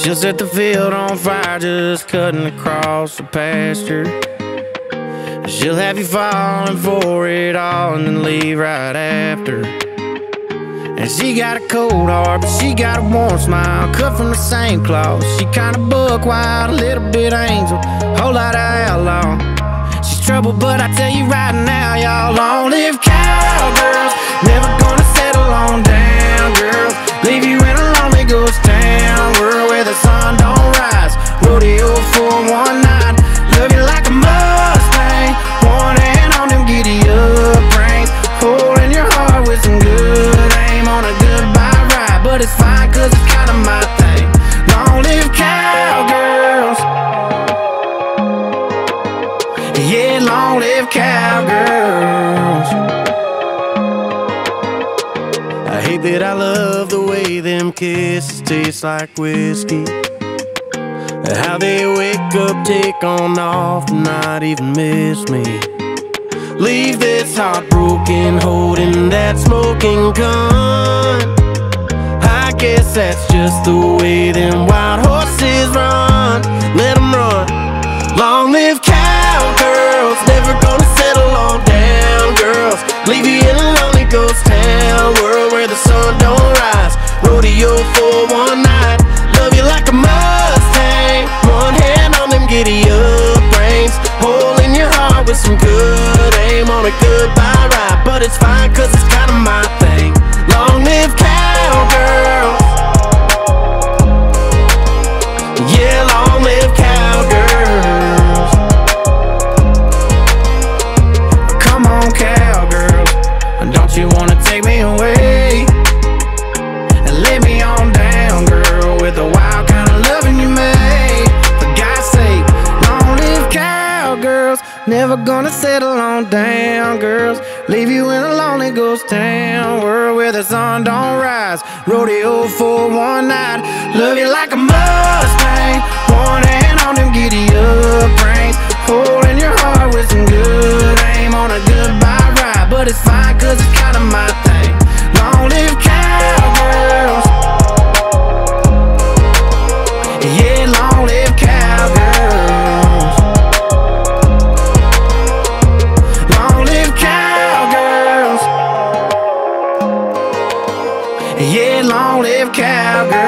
She'll set the field on fire just cutting across the pasture. She'll have you falling for it all and then leave right after. And she got a cold heart, but she got a warm smile, cut from the same cloth. She kinda buck wild, a little bit angel, whole lot of outlaw. She's trouble, but I tell you right now, y'all, long live cowgirls. Never gonna settle on down, girls. Leave you in a lonely ghost town, world where the sun don't rise. Rodeo for one night, love you like a Mustang. One hand on them giddy up reins, holding your heart with some good aim on a goodbye ride. But it's fine, cause it's kinda my thing. Long live cowgirls. Yeah, long live cowgirls. I hate that I love the way them kisses taste like whiskey, how they wake up, take on off, and not even miss me. Leave this heartbroken, holding that smoking gun. I guess that's just the way them wild horses run. Let them run. Long live cowgirls, never gonna settle on down, girls. Leave you in a lonely ghost town, world where the sun don't rise. Rodeo for one night, love you like a Mustang. One hand on them giddy up reins, holding your heart with some good aim on a goodbye ride. But it's fine, cause it's kinda my thing. Long live cowgirls. Yeah, long live cowgirls. Come on, cowgirls, don't you wanna take me away and lay me on down, girl, with the wild kind of loving you made. For God's sake, long live cowgirls. Never gonna settle on down, girls. Leave you in a lonely ghost town, world where the sun don't rise. Rodeo for one night, love you like a Mustang. One hand on them giddy up reins, holding your heart with some good aim on a goodbye ride. But it's fine, cause it's kinda my thing. Long live cowgirls. Yeah, long live cowgirls. Long live cowgirls. Yeah, long live cowgirls.